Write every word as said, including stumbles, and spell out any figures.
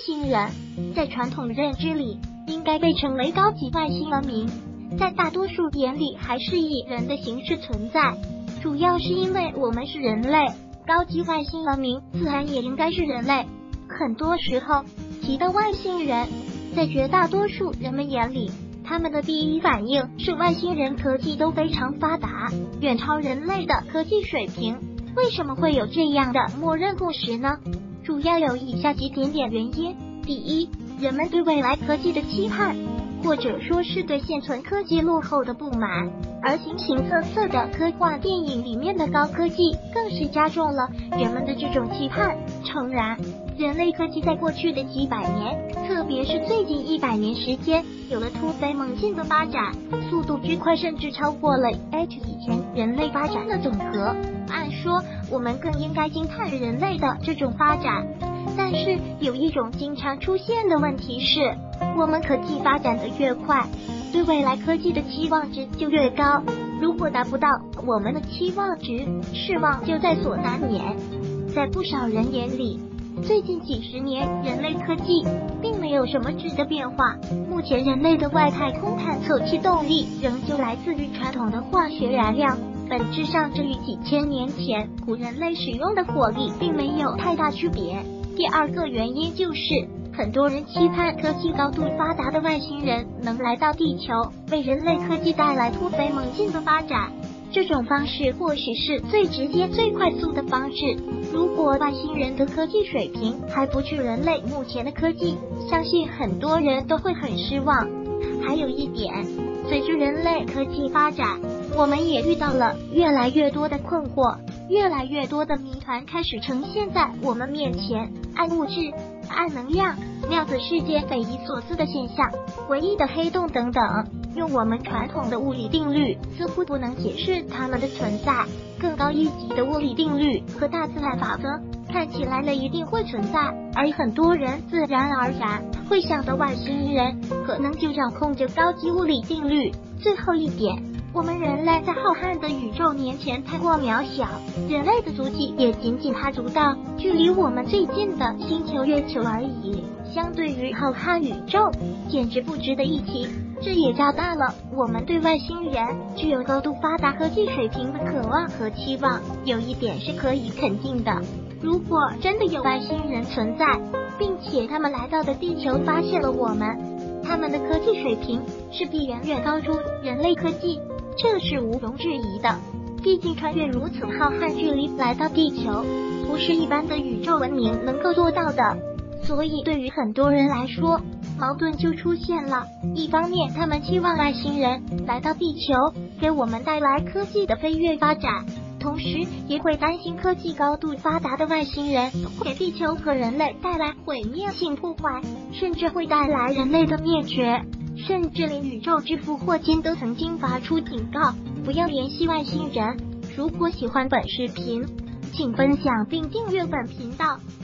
星人，在传统认知里，应该被称为高级外星文明，在大多数眼里还是以人的形式存在，主要是因为我们是人类，高级外星文明自然也应该是人类。很多时候提到外星人，在绝大多数人们眼里，他们的第一反应是外星人科技都非常发达，远超人类的科技水平。为什么会有这样的默认共识呢？主要有以下几点点原因。第一，人们对未来科技的期盼，或者说是对现存科技落后的不满，而形形色色的科幻电影里面的高科技更是加重了人们的这种期盼。诚然，人类科技在过去的几百年，特别是最近一百年时间，有了突飞猛进的发展，速度之快甚至超过了 H 以前人类发展的总和。按说，我们更应该惊叹人类的这种发展。但是有一种经常出现的问题是，我们科技发展的越快，对未来科技的期望值就越高。如果达不到我们的期望值，失望就在所难免。在不少人眼里，最近几十年人类科技并没有什么质的变化。目前人类的外太空探测器动力仍旧来自于传统的化学燃料，本质上这与几千年前古人类使用的火力并没有太大区别。第二个原因就是，很多人期盼科技高度发达的外星人能来到地球，为人类科技带来突飞猛进的发展。这种方式或许是最直接最快速的方式。如果外星人的科技水平还不去人类目前的科技，相信很多人都会很失望。还有一点，随着人类科技发展，我们也遇到了越来越多的困惑，越来越多的谜团开始呈现在我们面前。暗物质、暗能量、量子世界匪夷所思的现象、唯一的黑洞等等，用我们传统的物理定律似乎不能解释它们的存在。更高一级的物理定律和大自然法则看起来呢一定会存在，而很多人自然而然会想到外星人可能就掌控着高级物理定律。最后一点，我们人类在浩瀚的宇宙面前太过渺小，人类的足迹也仅仅踏足到距离我们最近的星球月球而已，相对于浩瀚宇宙，简直不值得一提。这也加大了我们对外星人具有高度发达科技水平的渴望和期望。有一点是可以肯定的，如果真的有外星人存在，并且他们来到的地球发现了我们，他们的科技水平是必远远高出人类科技，这是毋庸置疑的。毕竟穿越如此浩瀚距离来到地球，不是一般的宇宙文明能够做到的。所以对于很多人来说，矛盾就出现了。一方面，他们期望外星人来到地球，给我们带来科技的飞跃发展，同时也会担心科技高度发达的外星人会给地球和人类带来毁灭性破坏，甚至会带来人类的灭绝。甚至连宇宙之父霍金都曾经发出警告，不要联系外星人。如果喜欢本视频，请分享并订阅本频道。